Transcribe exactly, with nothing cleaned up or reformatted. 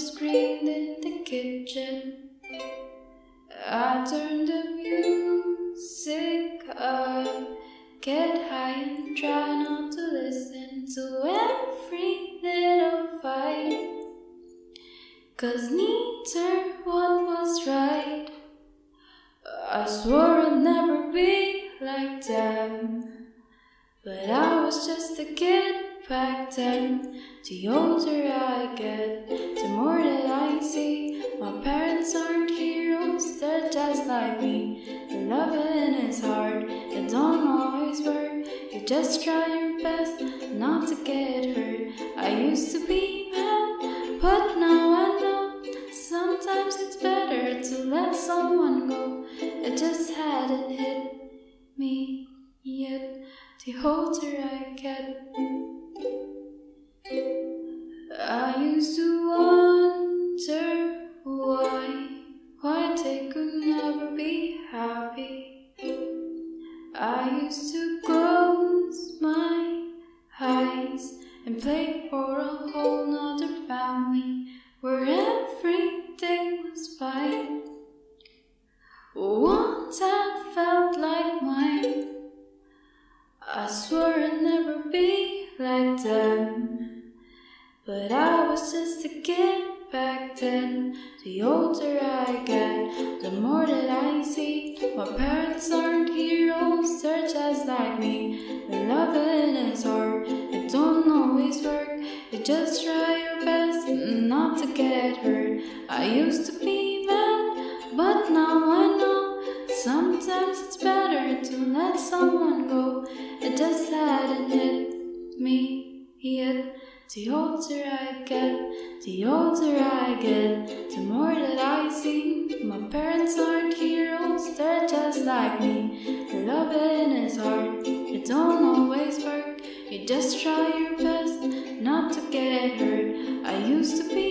screamed in the kitchen. I turned the music up, get high and try not to listen to every little fight, 'cause neither one was right. I swore I'd never be like them, but I was just a kid back then. The older I get, the more that I see my parents aren't heroes, they're just like me. Loving is hard, it don't always work. You just try your best not to get hurt. I used to be mad, but now I know sometimes it's better to let someone go. It just hadn't hit me yet. The older I get, I used to wonder why, why they could never be happy. I used to close my eyes and play for a whole nother family where everything was fine. One that felt like mine. I swore I'd never be like them, but I was just a kid back then. The older I get, the more that I see my parents aren't heroes, they're just like me. Loving is hard, it don't always work. You just try your best not to get hurt. I used to be mad, but now I know sometimes it's better to let someone go. It just hadn't hit me yet. The older I get, the older I get, the more that I see my parents aren't heroes, they're just like me. Loving is hard, it don't always work. You just try your best not to get hurt. I used to be